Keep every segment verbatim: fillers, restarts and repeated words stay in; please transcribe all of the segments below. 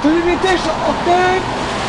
Limitation of time.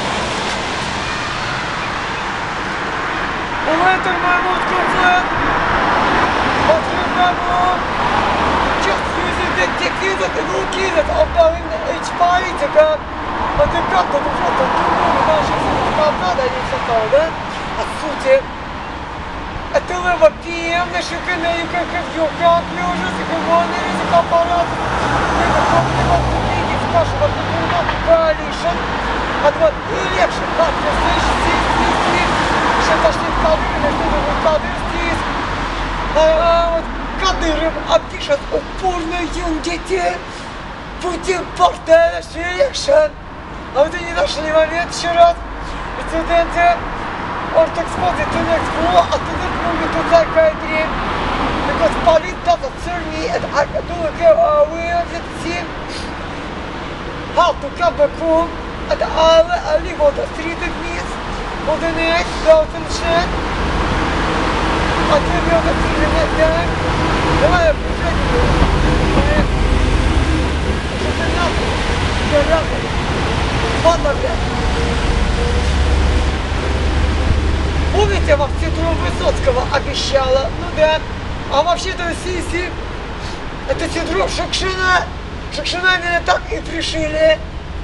Momentum my mode conflict. But remember, just using the technique that will kill it of the H политика. But the cut of the front of the room, наших надо, они все стало, а сути. Это лево пи эм, наши каналы, как в Йорках, лежа, заговорный язык аппарат. Это комплекс тупики, спрашивают, например, коалишн. А два election, как я слышу, здесь, здесь, здесь. Еще пошли в кадры, между ними кадры здесь. А вот Кадыров опишет упорно юн детей путем портала election. А вот они нашли момент еще раз. Студенты Ортекс смотрит на экспо, а студент могут туда кайдри. Because police doesn't serve me and I do a way of it. How to come back home and I live on the street with me. On the next thousand shit. I tell you the thing the next time. Давай я приходи. Что-то нахуй. Что нахуй. Ладно, блядь. Помните, во Синдром Высоцкого обещала? Ну да. А вообще-то Сиси, это синдром Шукшина. Шукшина меня так и пришили.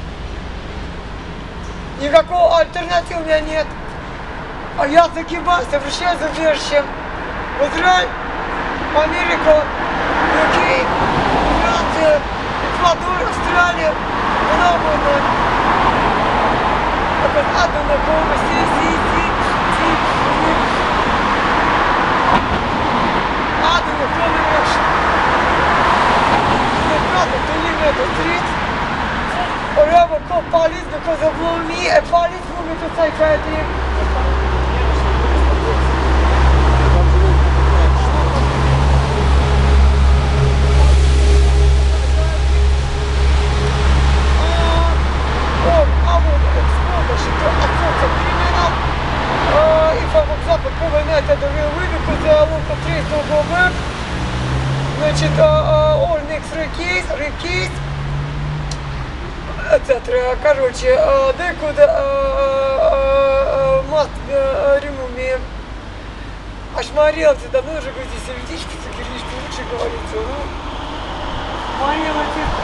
Никакого альтернативы у меня нет. А я загибаюсь, обращаюсь за убежищем. В Израиль, Америку, ю кей, Франция, Эквадор, Австралия. Куда угодно. А под атомной помощи, си, си, си, си. Атомной помощи. The brother delivered the street. Wherever called police because of me, a police moving to psychiatry. Значит, all next case, case, et cetera. Короче, they could must remove me. Ошмарился, давно уже говорите, сердечки, закирнички, лучше говорится. Ну, мои вот эти...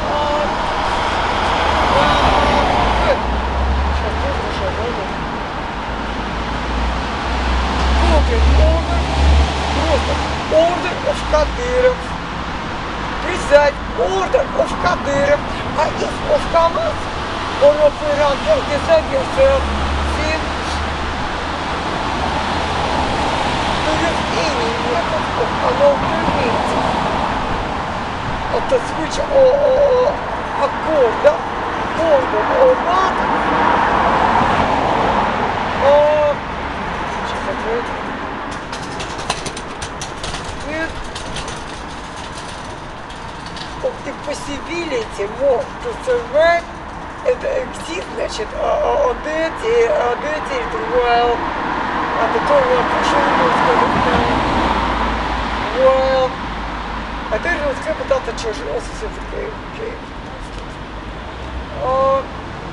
Сейчас тоже зашагали. Просто order of Кадыров. Preside order of Кадыров. А if of Камаз, or of Iran, just decide yourself. See? Do you have any method of annulment of the switch or, or accord, да? Order or not? Or... Сейчас ответим. Possibility more to survive and exist, значит, on that, on that well, at the time of pushing well, I don't know what's going about the church also said the okay. Uh,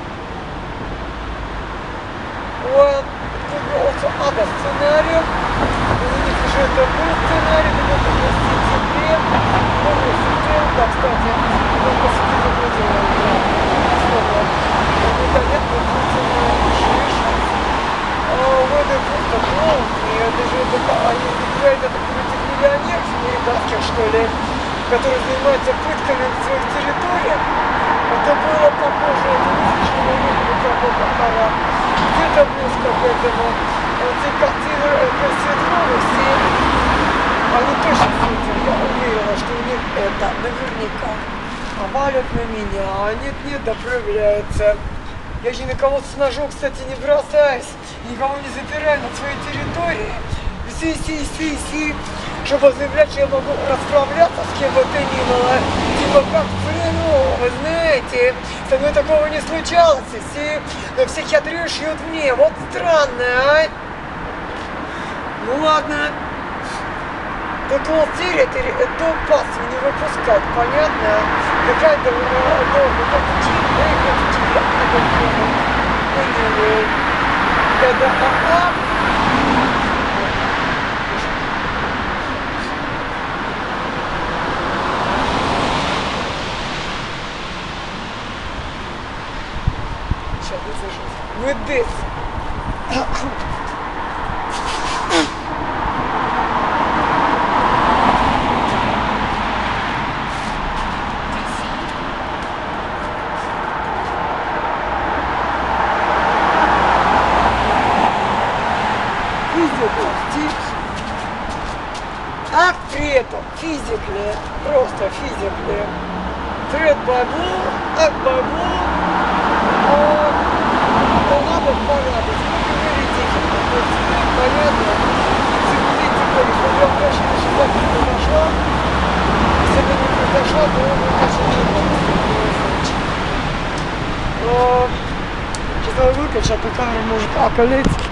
well, it could be also other scenario. У них уже это был сценарий, но это был в сентябре, помню, сентябрь, да, кстати, он по сути заплатил, вспомнил. Непонятно, функционально решишь. В этой просто полный, это же это, они играют, это какой-то миллионер американских, что ли, который занимается пытками в своих территориях. Это было похоже, это не слишком много какого-то аппарата. Где-то близко к этому. Эти картины, это синдромы, все, они точно светят, я уверена, что у них это наверняка. А валят на меня, а нет-нет, да проявляются. Я же никого с ножом, кстати, не бросаюсь, никого не запираю на своей территории. Си-си-си-си, чтобы заявлять, что я могу расправляться с кем бы то ни было. Типа как в плену, вы знаете, со мной такого не случалось. Си, но психиатрию шьют мне, вот странно, а? Ну ладно. Так вот, территория, это пас не выпускать, понятно? Какая-то норма, как тебе, как тебе, до АА. Сейчас высажусь. Ведись. А при этом физикли, просто физикли, трет бабу, ак бабу, она бы понятно, вы говорите, понятно, секунды теперь, если я конечно, если так не произошло, если бы не произошло, то он, конечно, не было. Сейчас надо выключить, а то камера может околеть.